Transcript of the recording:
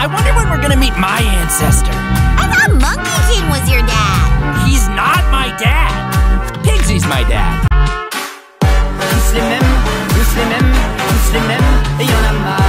I wonder when we're gonna meet my ancestor. I thought Monkeykin was your dad. He's not my dad. Pigsy's my dad. Tous les mêmes, y'en a marre.